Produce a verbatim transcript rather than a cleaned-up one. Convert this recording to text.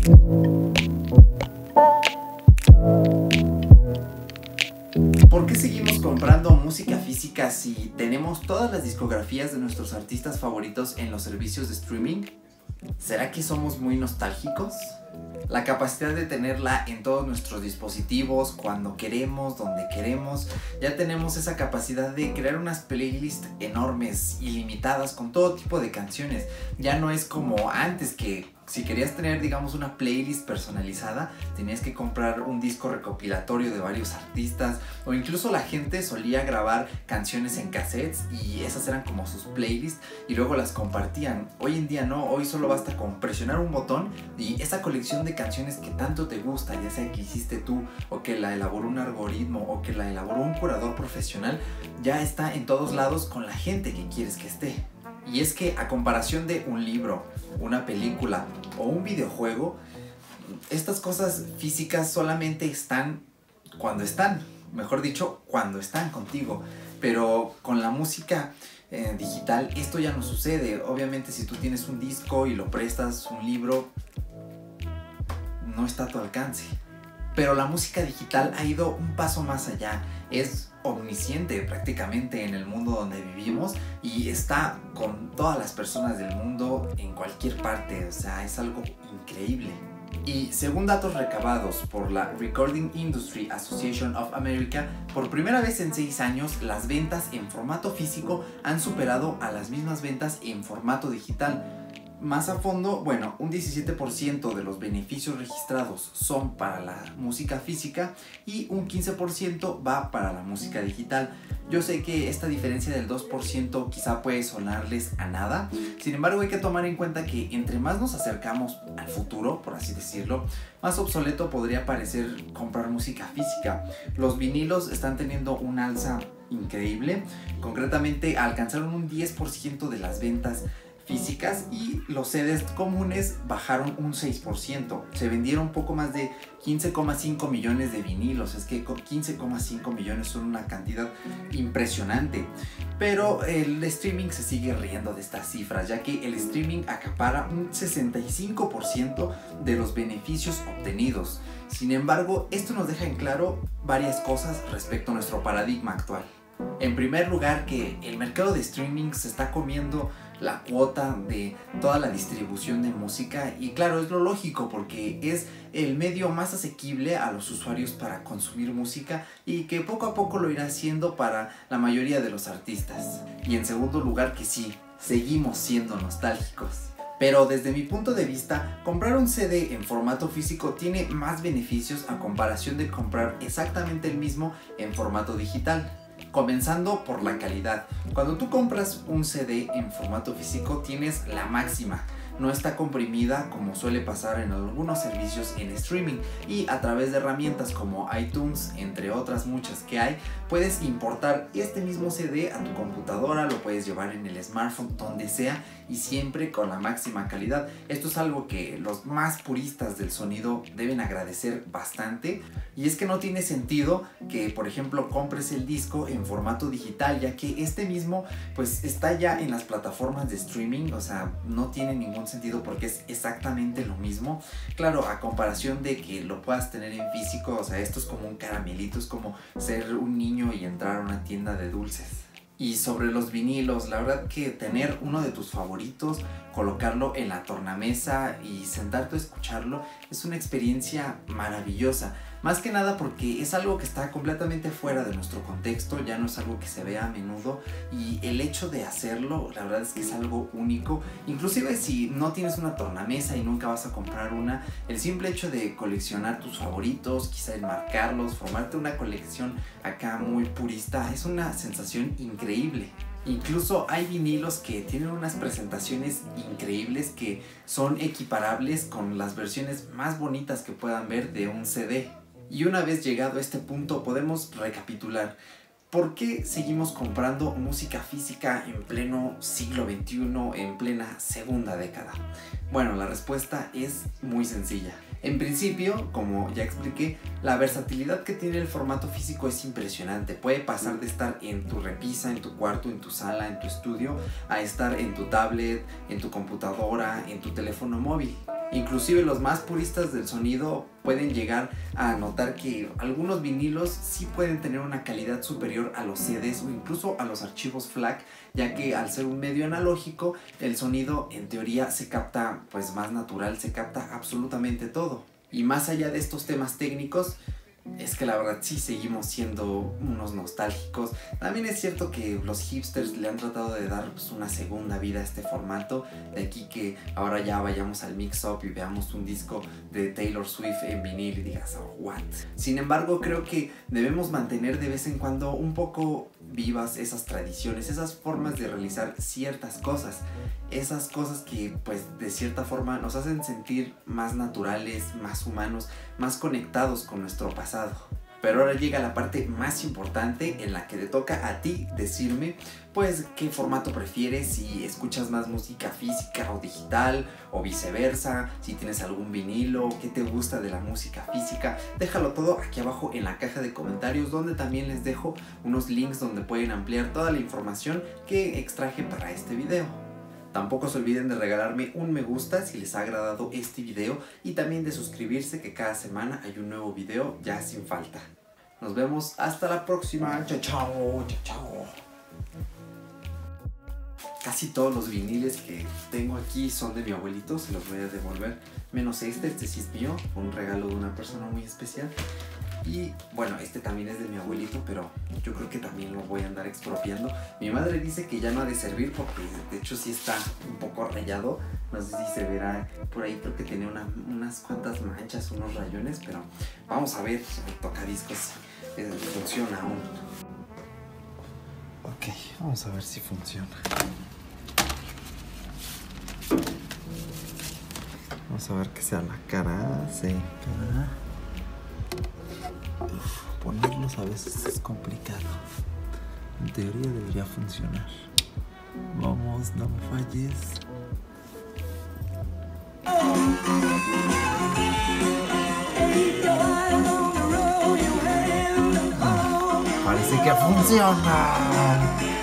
¿Por qué seguimos comprando música física si tenemos todas las discografías de nuestros artistas favoritos en los servicios de streaming? ¿Será que somos muy nostálgicos? La capacidad de tenerla en todos nuestros dispositivos, cuando queremos, donde queremos. Ya tenemos esa capacidad de crear unas playlists enormes, ilimitadas, con todo tipo de canciones. Ya no es como antes que si querías tener, digamos, una playlist personalizada, tenías que comprar un disco recopilatorio de varios artistas, o incluso la gente solía grabar canciones en cassettes y esas eran como sus playlists y luego las compartían. Hoy en día no, hoy solo basta con presionar un botón y esa colección de canciones que tanto te gusta, ya sea que hiciste tú o que la elaboró un algoritmo o que la elaboró un curador profesional, ya está en todos lados con la gente que quieres que esté. Y es que a comparación de un libro, una película o un videojuego, estas cosas físicas solamente están cuando están, mejor dicho, cuando están contigo. Pero con la música eh, digital esto ya no sucede. Obviamente si tú tienes un disco y lo prestas, un libro, no está a tu alcance. Pero la música digital ha ido un paso más allá, es omnisciente prácticamente en el mundo donde vivimos y está con todas las personas del mundo en cualquier parte, o sea, es algo increíble. Y según datos recabados por la Recording Industry Association of America, por primera vez en seis años las ventas en formato físico han superado a las mismas ventas en formato digital. Más a fondo, bueno, un diecisiete por ciento de los beneficios registrados son para la música física y un quince por ciento va para la música digital. Yo sé que esta diferencia del dos por ciento quizá puede sonarles a nada, sin embargo hay que tomar en cuenta que entre más nos acercamos al futuro, por así decirlo, más obsoleto podría parecer comprar música física. Los vinilos están teniendo un alza increíble, concretamente alcanzaron un diez por ciento de las ventas físicas y los C Ds comunes bajaron un seis por ciento. Se vendieron poco más de quince coma cinco millones de vinilos. Es que quince coma cinco millones son una cantidad impresionante. Pero el streaming se sigue riendo de estas cifras, ya que el streaming acapara un sesenta y cinco por ciento de los beneficios obtenidos. Sin embargo, esto nos deja en claro varias cosas respecto a nuestro paradigma actual. En primer lugar, que el mercado de streaming se está comiendo la cuota de toda la distribución de música, y claro, es lo lógico porque es el medio más asequible a los usuarios para consumir música y que poco a poco lo irá haciendo para la mayoría de los artistas. Y en segundo lugar, que sí, seguimos siendo nostálgicos. Pero desde mi punto de vista, comprar un C D en formato físico tiene más beneficios a comparación de comprar exactamente el mismo en formato digital. Comenzando por la calidad. Cuando tú compras un C D en formato físico tienes la máxima. No está comprimida como suele pasar en algunos servicios en streaming, y a través de herramientas como iTunes, entre otras muchas que hay, puedes importar este mismo C D a tu computadora, lo puedes llevar en el smartphone, donde sea, y siempre con la máxima calidad. Esto es algo que los más puristas del sonido deben agradecer bastante, y es que no tiene sentido que, por ejemplo, compres el disco en formato digital, ya que este mismo pues está ya en las plataformas de streaming. O sea, no tiene ningún sentido porque es exactamente lo mismo. Claro, a comparación de que lo puedas tener en físico, o sea, esto es como un caramelito, es como ser un niño y entrar a una tienda de dulces. Y sobre los vinilos, la verdad que tener uno de tus favoritos, colocarlo en la tornamesa y sentarte a escucharlo es una experiencia maravillosa. Más que nada porque es algo que está completamente fuera de nuestro contexto, ya no es algo que se vea a menudo, y el hecho de hacerlo, la verdad es que es algo único. Inclusive si no tienes una tornamesa y nunca vas a comprar una, el simple hecho de coleccionar tus favoritos, quizá enmarcarlos, formarte una colección acá muy purista, es una sensación increíble. Incluso hay vinilos que tienen unas presentaciones increíbles que son equiparables con las versiones más bonitas que puedan ver de un C D. Y una vez llegado a este punto podemos recapitular. ¿Por qué seguimos comprando música física en pleno siglo veintiuno, en plena segunda década? Bueno, la respuesta es muy sencilla. En principio, como ya expliqué, la versatilidad que tiene el formato físico es impresionante. Puede pasar de estar en tu repisa, en tu cuarto, en tu sala, en tu estudio, a estar en tu tablet, en tu computadora, en tu teléfono móvil. Inclusive los más puristas del sonido pueden llegar a notar que algunos vinilos sí pueden tener una calidad superior a los C Ds o incluso a los archivos FLAC, ya que al ser un medio analógico el sonido en teoría se capta pues más natural, se capta absolutamente todo. Y más allá de estos temas técnicos, es que la verdad sí seguimos siendo unos nostálgicos. También es cierto que los hipsters le han tratado de dar pues, una segunda vida a este formato. De aquí que ahora ya vayamos al mix-up y veamos un disco de Taylor Swift en vinil y digas, oh, what. Sin embargo, creo que debemos mantener de vez en cuando un poco vivas esas tradiciones, esas formas de realizar ciertas cosas. Esas cosas que pues de cierta forma nos hacen sentir más naturales, más humanos, más conectados con nuestro pasado. Pero ahora llega la parte más importante en la que te toca a ti decirme pues qué formato prefieres, si escuchas más música física o digital o viceversa, si tienes algún vinilo, qué te gusta de la música física. Déjalo todo aquí abajo en la caja de comentarios, donde también les dejo unos links donde pueden ampliar toda la información que extraje para este video. Tampoco se olviden de regalarme un me gusta si les ha agradado este video y también de suscribirse, que cada semana hay un nuevo video ya sin falta. Nos vemos hasta la próxima. Chao, chao, chao, chao. Casi todos los viniles que tengo aquí son de mi abuelito, se los voy a devolver. Menos este, este sí es mío, un regalo de una persona muy especial. Y bueno, este también es de mi abuelito, pero yo creo que también lo voy a andar expropiando. Mi madre dice que ya no ha de servir porque de hecho sí está un poco rayado. No sé si se verá por ahí, creo que tiene una, unas cuantas manchas, unos rayones, pero vamos a ver el tocadiscos si eh, funciona aún. Ok, vamos a ver si funciona. Vamos a ver que sea la cara, sí, cara. Ponerlos a veces es complicado. En teoría debería funcionar. Vamos, no me falles. Parece que funciona.